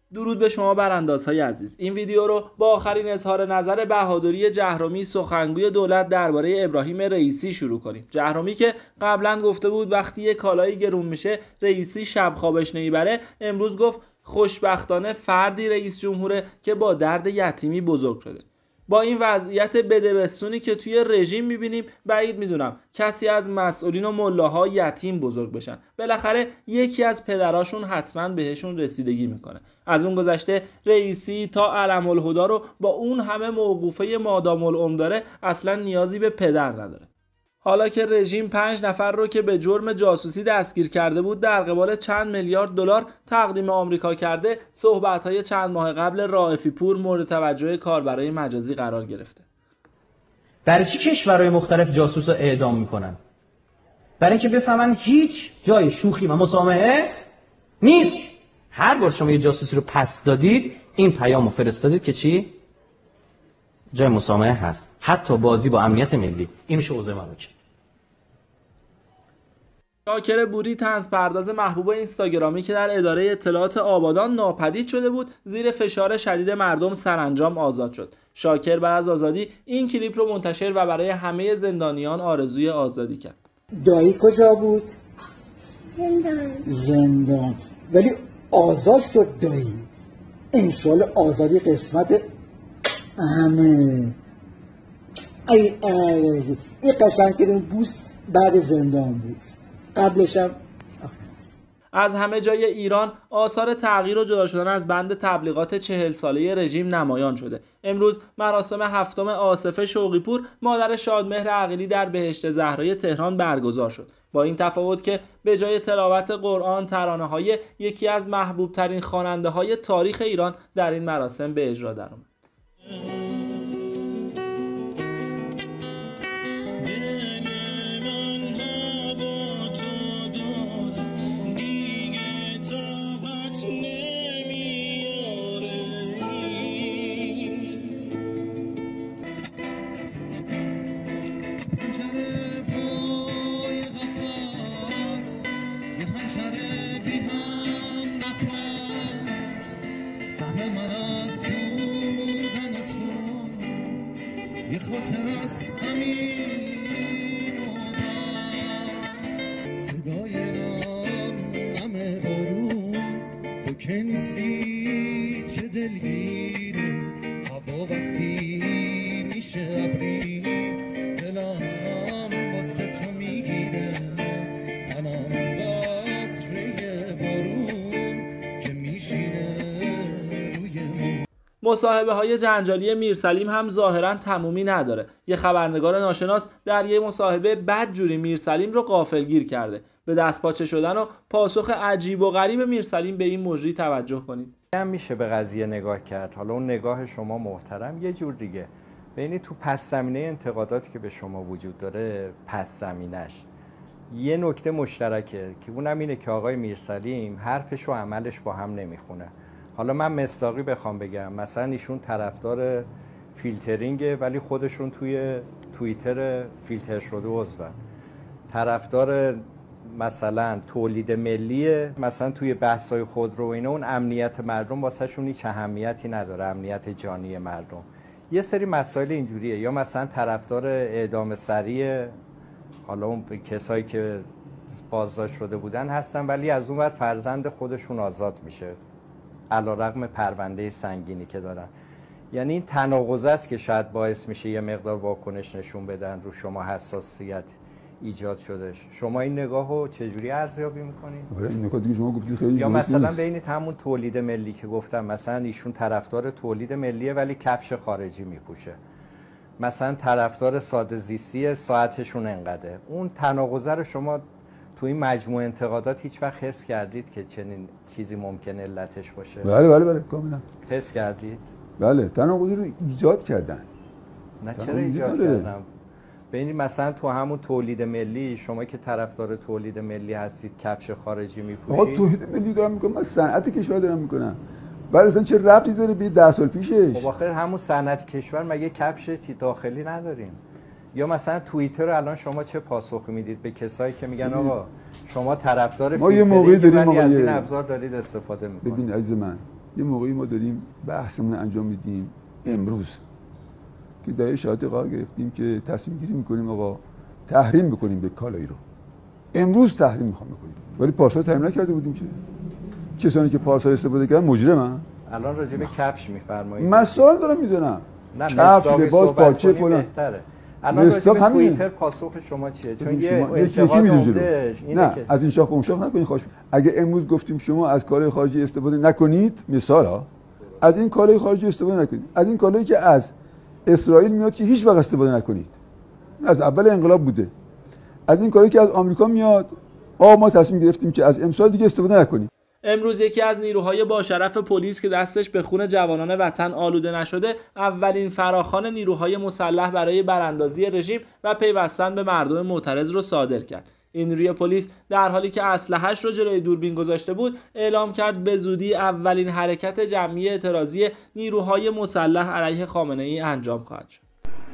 درود به شما براندازهای عزیز. این ویدیو رو با آخرین اظهار نظر بهادری جهرمی سخنگوی دولت درباره ابراهیم رئیسی شروع کنیم. جهرمی که قبلا گفته بود وقتی یه کالایی گرون میشه رئیسی شب خوابش نمیبره، امروز گفت خوشبختانه فردی رئیس جمهوره که با درد یتیمی بزرگ شده. با این وضعیت بدبستونی که توی رژیم میبینیم بعید میدونم کسی از مسئولین و ملاها یتیم بزرگ بشن. بالاخره یکی از پدراشون حتما بهشون رسیدگی میکنه. از اون گذشته رئیسی تا علم الهدا رو با اون همه موقوفه مادام العمر داره اصلا نیازی به پدر نداره. حالا که رژیم 5 نفر رو که به جرم جاسوسی دستگیر کرده بود در قبال چند میلیارد دلار تقدیم آمریکا کرده، صحبت‌های چند ماه قبل رائفی پور مورد توجه کاربرای مجازی قرار گرفته. برای چی کشورهای مختلف جاسوس رو اعدام میکنن؟ برای اینکه بفهمن هیچ جای شوخی و مسامحه نیست. هر بار شما یه جاسوسی رو پس دادید این پیامو فرستادید که چی؟ جای مسامحه هست. حتی بازی با امنیت ملی. این میشه اوضاع مملکت. شاکر بوری طنز پرداز محبوب اینستاگرامی که در اداره اطلاعات آبادان ناپدید شده بود، زیر فشار شدید مردم سرانجام آزاد شد. شاکر بعد از آزادی این کلیپ رو منتشر و برای همه زندانیان آرزوی آزادی کرد. دایی کجا بود؟ زندان. ولی آزاد شد دایی. انشالله آزادی قسمت همه. این قشنگ کردن بوس بعد زندان بود. قبلش هم از همه جای ایران آثار تغییر و جدا شدن از بند تبلیغات 40 ساله رژیم نمایان شده. امروز مراسم 7 آصف شوقی پور مادر شادمهر عقیلی در بهشت زهرای تهران برگزار شد. با این تفاوت که به جای تلاوت قرآن ترانه‌های یکی از محبوب ترین خواننده‌های تاریخ ایران در این مراسم به اجرا درآمد. مصاحبه های جنجالی میرسلیم هم ظاهرا تمومی نداره. یه خبرنگار ناشناس در یه مصاحبه بدجوری میرسلیم رو غافلگیر کرده. به دستپاچه شدن و پاسخ عجیب و غریب میرسلیم به این مجری توجه کنید. هم میشه به قضیه نگاه کرد. حالا اون نگاه شما محترم یه جور دیگه. ببینید تو پس زمینه انتقاداتی که به شما وجود داره، پس زمینش یه نکته مشترکه که اونم اینه که آقای میرسلیم حرفش و عملش با هم نمیخونه. حالا من مصداقی بخوام بگم، مثلا ایشون طرفدار فیلترینگه ولی خودشون توی توییتر فیلتر شده عضون. طرفدار مثلا تولید ملیه، مثلا توی بحث‌های خودرو و اینا اون امنیت مردم واسهشون هیچ اهمیتی نداره، امنیت جانی مردم. یه سری مسائل اینجوریه. یا مثلا طرفدار اعدام سریع، حالا اون کسایی که بازداشت شده بودن هستن ولی از اون ور فرزند خودشون آزاد میشه علیرغم پرونده سنگینی که دارن. یعنی این تناقض است که شاید باعث میشه یه مقدار واکنش نشون بدن، رو شما حساسیت ایجاد شدش. شما این نگاهو چجوری ارزیابی میکنید؟ این نکات دیگه شما گفتید خیلی یا مثلا ببینید همون تولید ملی که گفتم، مثلا ایشون طرفدار تولید ملیه ولی کفش خارجی میپوشه. مثلا طرفدار ساده زیستی، ساعتشون انقدره. اون تناقض رو شما تو این مجموعه انتقادات هیچ وقت حس کردید که چنین چیزی ممکنه علتش باشه؟ بله کاملا حس کردید؟ بله، تناقضی رو ایجاد کردن. نه چرا ایجاد کردن؟ ببینید مثلا تو همون تولید ملی، شما که طرفدار تولید ملی هستید کفش خارجی میپوشید. آقا تولید ملی دارم میکنم، من صنعت کشور دارم میکنم. بعد اصلا چه ربطی داره به 10 سال پیشش؟ خب آخه همون صنعت کشور مگه کفش داخلی نداریم؟ یا مثلا توییتر الان شما چه پاسخی میدید به کسایی که میگن آقا شما طرفدار ما یه موقعی داریم ولی از این ابزار دارید استفاده میکنید؟ ببین عزیز من، یه موقعی ما داریم بحثمون انجام میدیم امروز که در شرایطی قرار گرفتیم که تصمیم گیری میکنیم آقا تحریم بکنیم به کالایی رو. امروز تحریم میخوام بکنیم، ولی پارسال تحریم نکرده بودیم که. کسانی که پارسال استفاده کردن مجرمن. الان راجع به کفش میفرمایید. مثال دارم میزنم. نه کفش، لباس، پاچه فلان. الان راجع به توییتر پاسخ شما چیه؟ چون یه انتقاد عمده‌اش اینه که از این شاخ به اون شاخ نکنید. خواهش اگه امروز گفتیم شما از کالای خارجی استفاده نکنید، مثلا از این کالای خارجی استفاده نکنید، از این کالایی که از اسرائیل میاد که هیچ وقت استفاده نکنید، از اول انقلاب بوده، از این کالایی که از آمریکا میاد ما تصمیم گرفتیم که از امسال دیگه استفاده نکنید. امروز یکی از نیروهای با شرف پلیس که دستش به خون جوانان وطن آلوده نشده، اولین فراخوان نیروهای مسلح برای براندازی رژیم و پیوستن به مردم معترض رو صادر کرد. این نیروی پلیس در حالی که اسلحه‌اش رو جلوی دوربین گذاشته بود، اعلام کرد به زودی اولین حرکت جمعی اعتراضی نیروهای مسلح علیه خامنه‌ای انجام خواهد شد.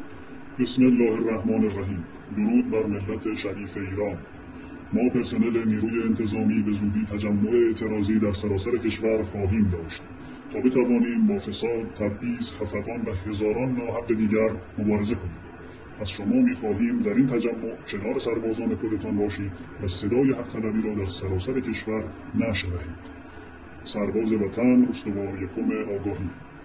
بسم الله الرحمن الرحیم. درود بر ملت شریف ایران. ما پرسنل نیروی انتظامی به زودی تجمع اعتراضی در سراسر کشور خواهیم داشت تا بتوانیم با فساد، تبعیض، خفقان و هزاران ناحق دیگر مبارزه کنیم. از شما می‌خواهیم در این تجمع کنار سربازان خودتان باشید و صدای حق طلبی را در سراسر کشور نشر دهید. سرباز وطن، استوار یکم آگاهی.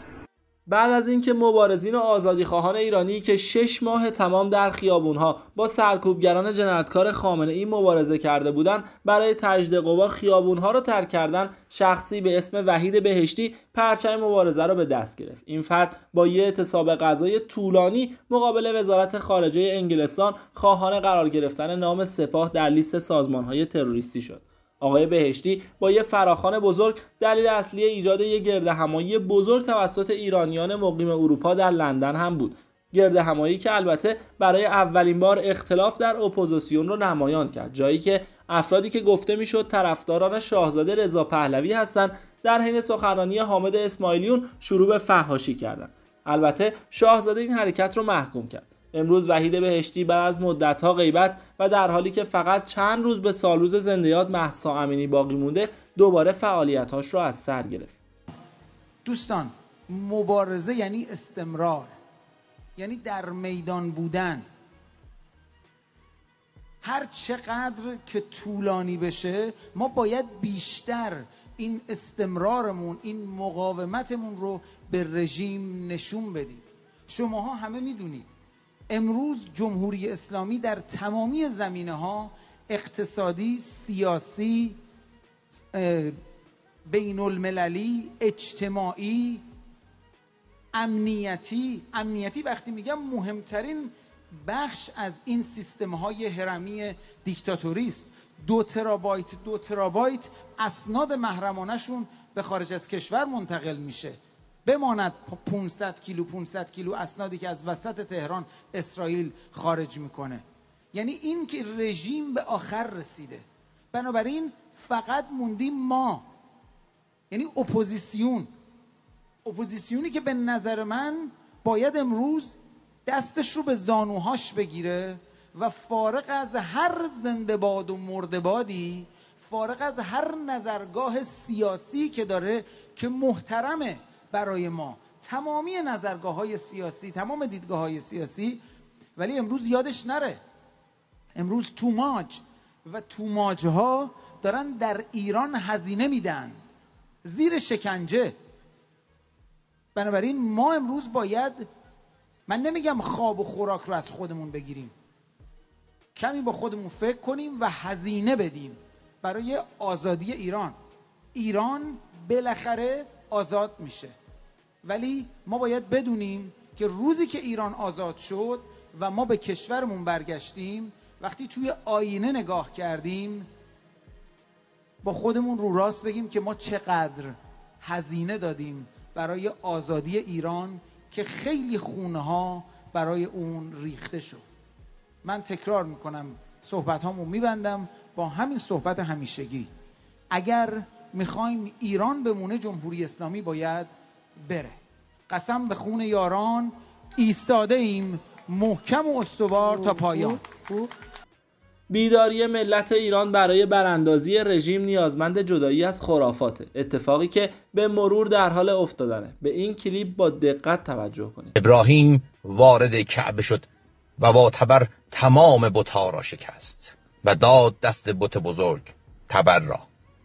بعد از اینکه مبارزین و آزادیخواهان ایرانی که 6 ماه تمام در خیابونها با سرکوبگران جنایتکار خامنه‌ای مبارزه کرده بودند، برای تجدید قوا خیابونها رو ترک کردن، شخصی به اسم وحید بهشتی پرچم مبارزه رو به دست گرفت. این فرد با یه اعتصاب غذایی طولانی مقابل وزارت خارجه انگلستان خواهان قرار گرفتن نام سپاه در لیست سازمان‌های تروریستی شد. آقای بهشتی با یه فراخوان بزرگ دلیل اصلی ایجاد یه گردهمایی بزرگ توسط ایرانیان مقیم اروپا در لندن هم بود. گردهمایی که البته برای اولین بار اختلاف در اپوزیسیون رو نمایان کرد، جایی که افرادی که گفته میشد طرفداران شاهزاده رضا پهلوی هستند، در حین سخنرانی حامد اسماعیلیون شروع به فحاشی کردند. البته شاهزاده این حرکت رو محکوم کرد. امروز وحید بهشتی بعد از مدت‌ها غیبت و در حالی که فقط چند روز به سالروز زنده یاد مهسا امینی باقی مونده، دوباره فعالیت‌هاش رو از سر گرفت. دوستان، مبارزه یعنی استمرار، یعنی در میدان بودن. هر چقدر که طولانی بشه ما باید بیشتر این استمرارمون، این مقاومتمون رو به رژیم نشون بدیم. شماها همه میدونید امروز جمهوری اسلامی در تمامی زمینه‌ها، اقتصادی، سیاسی، بین المللی، اجتماعی، امنیتی وقتی میگم مهمترین بخش از این سیستم‌های هرمی دیکتاتوری است. 2 ترابایت اسناد محرمانه‌شون به خارج از کشور منتقل میشه. بماند 500 کیلو اسنادی که از وسط تهران اسرائیل خارج میکنه. یعنی این که رژیم به آخر رسیده. بنابراین فقط موندیم ما، یعنی اپوزیسیونی که به نظر من باید امروز دستش رو به زانوهاش بگیره و فارغ از هر زنده باد و مرده بادی، فارغ از هر نظرگاه سیاسی که داره که محترمه برای ما، تمامی نظرگاه‌های سیاسی، تمام دیدگاه‌های سیاسی، ولی امروز یادش نره امروز توماج‌ها دارن در ایران هزینه میدن زیر شکنجه. بنابراین ما امروز باید، من نمیگم خواب و خوراک رو از خودمون بگیریم، کمی با خودمون فکر کنیم و هزینه بدیم برای آزادی ایران. ایران بالاخره آزاد میشه، ولی ما باید بدونیم که روزی که ایران آزاد شد و ما به کشورمون برگشتیم، وقتی توی آینه نگاه کردیم با خودمون رو راست بگیم که ما چقدر هزینه دادیم برای آزادی ایران که خیلی خونها برای اون ریخته شد. من تکرار میکنم، صحبت هامو میبندم با همین صحبت همیشگی. اگر میخوایم ایران بمونه، جمهوری اسلامی باید بره. قسم به خون یاران ایستاده ایم محکم و استوار تا پایان. بیداری ملت ایران برای براندازی رژیم نیازمند جدایی از خرافاته، اتفاقی که به مرور در حال افتادنه. به این کلیپ با دقت توجه کنید. ابراهیم وارد کعبه شد و با تبر تمام بت‌ها را شکست و داد دست بت بزرگ تبر را.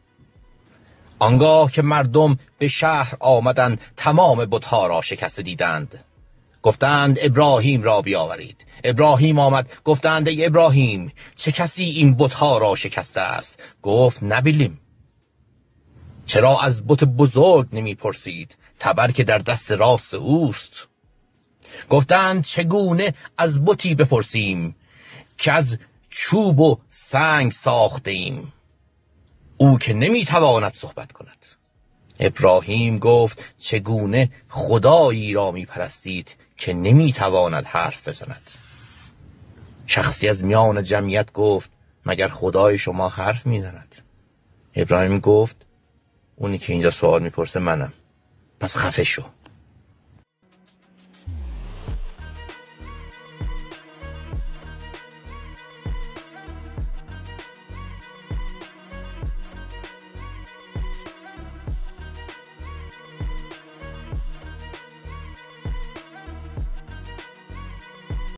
آنگاه که مردم به شهر آمدند تمام بت‌ها را شکسته دیدند، گفتند ابراهیم را بیاورید. ابراهیم آمد، گفتند ای ابراهیم چه کسی این بت‌ها را شکسته است؟ گفت نبیلیم. چرا از بت بزرگ نمی پرسید؟ تبر که در دست راست اوست. گفتند چگونه از بتی بپرسیم که از چوب و سنگ ساخته ایم، او که نمی تواند صحبت کند. ابراهیم گفت چگونه خدایی را می پرستید که نمی تواند حرف بزند. شخصی از میان جمعیت گفت مگر خدای شما حرف می زند؟ ابراهیم گفت اونی که اینجا سوال می پرسه منم، پس خفه شو.